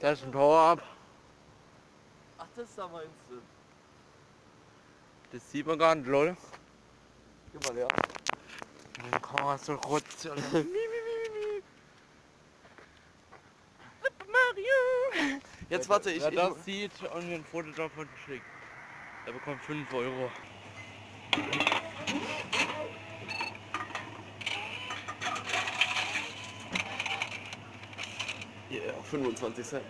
Da ist ein Power-Up. Ach, das da meinst du? Das sieht man gar nicht, lol. Gib mal her. Dann kann man so rutschen. Mario! Jetzt warte, Wer das sieht und mir ein Foto davon schickt, der bekommt 5 Euro. Yeah, 25 Cent.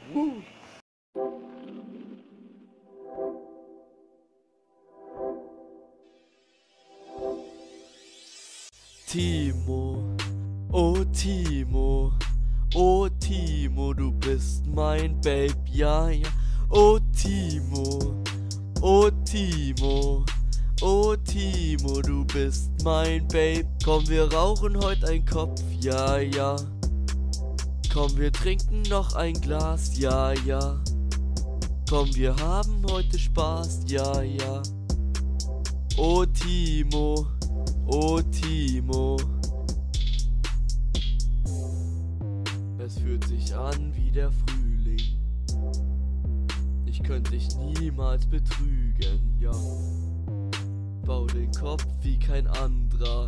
Timo, oh Timo, oh Timo, du bist mein Babe, ja, ja. Oh Timo, oh Timo, oh Timo, du bist mein Babe. Komm, wir rauchen heute einen Kopf, ja, ja. Komm, wir trinken noch ein Glas, ja, ja. Komm, wir haben heute Spaß, ja, ja. Oh Timo, oh Timo. Es fühlt sich an wie der Frühling. Ich könnte dich niemals betrügen, ja. Bau den Kopf wie kein anderer.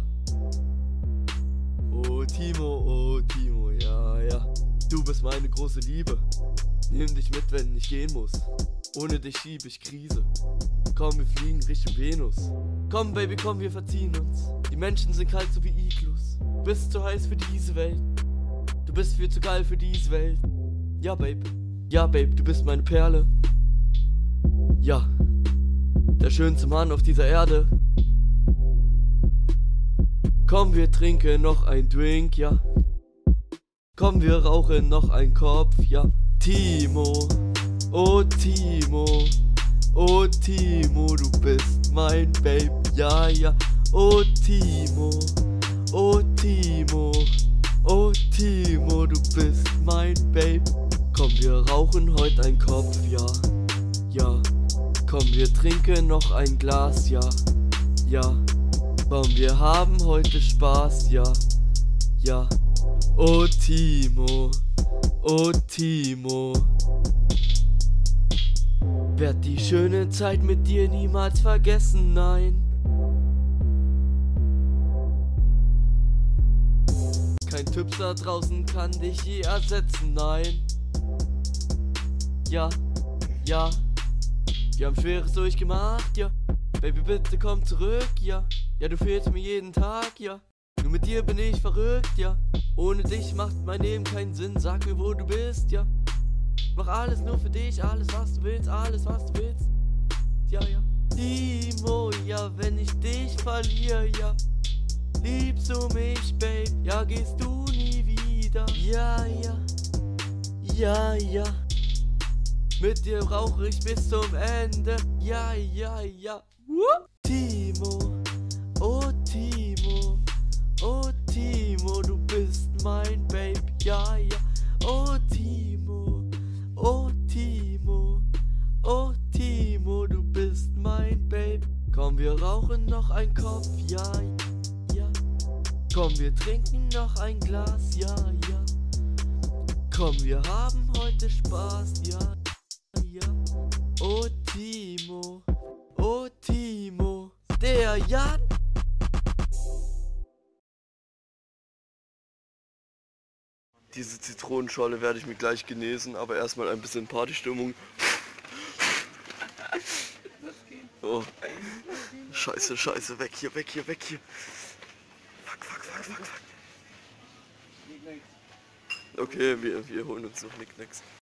Oh Timo, ja, ja. Du bist meine große Liebe. Nimm dich mit, wenn ich gehen muss. Ohne dich schieb ich Krise. Komm, wir fliegen Richtung Venus. Komm, Baby, komm, wir verziehen uns. Die Menschen sind kalt so wie Iglus. Du bist zu heiß für diese Welt. Du bist viel zu geil für diese Welt. Ja, Babe. Ja, Babe, du bist meine Perle. Ja. Der schönste Mann auf dieser Erde. Komm, wir trinken noch ein Drink, ja. Komm, wir rauchen noch ein Kopf, ja. Timo, oh Timo, oh Timo, du bist mein Babe, ja, ja. Oh Timo, oh Timo, oh Timo, du bist mein Babe. Komm, wir rauchen heute ein Kopf, ja, ja. Komm, wir trinken noch ein Glas, ja, ja. Komm, wir haben heute Spaß, ja, ja. Oh Timo, oh Timo. Werd die schöne Zeit mit dir niemals vergessen, nein. Kein Typ da draußen kann dich je ersetzen, nein. Ja, ja. Wir haben Schweres durchgemacht, ja. Baby, bitte komm zurück, ja. Ja, du fehlst mir jeden Tag, ja. Nur mit dir bin ich verrückt, ja. Ohne dich macht mein Leben keinen Sinn. Sag mir, wo du bist, ja. Mach alles nur für dich, alles was du willst, alles was du willst. Ja, ja. Timo, ja, wenn ich dich verliere, ja. Liebst du mich, Babe? Ja, gehst du nie wieder. Ja, ja. Ja, ja. Mit dir rauche ich bis zum Ende. Ja, ja, ja. Timo, oh Timo, oh Timo, du bist mein Babe, ja, ja. Oh Timo, oh Timo, oh Timo, du bist mein Babe. Komm, wir rauchen noch ein Kopf, ja, ja. Komm, wir trinken noch ein Glas, ja, ja. Komm, wir haben heute Spaß, ja, ja. Oh Timo, oh Timo, der Jan. Diese Zitronenschorle werde ich mir gleich genesen, aber erstmal ein bisschen Partystimmung. Oh. Scheiße, scheiße, weg hier, weg hier, weg hier. Fuck, fuck, fuck, fuck, fuck. Okay, wir holen uns noch Nicknacks.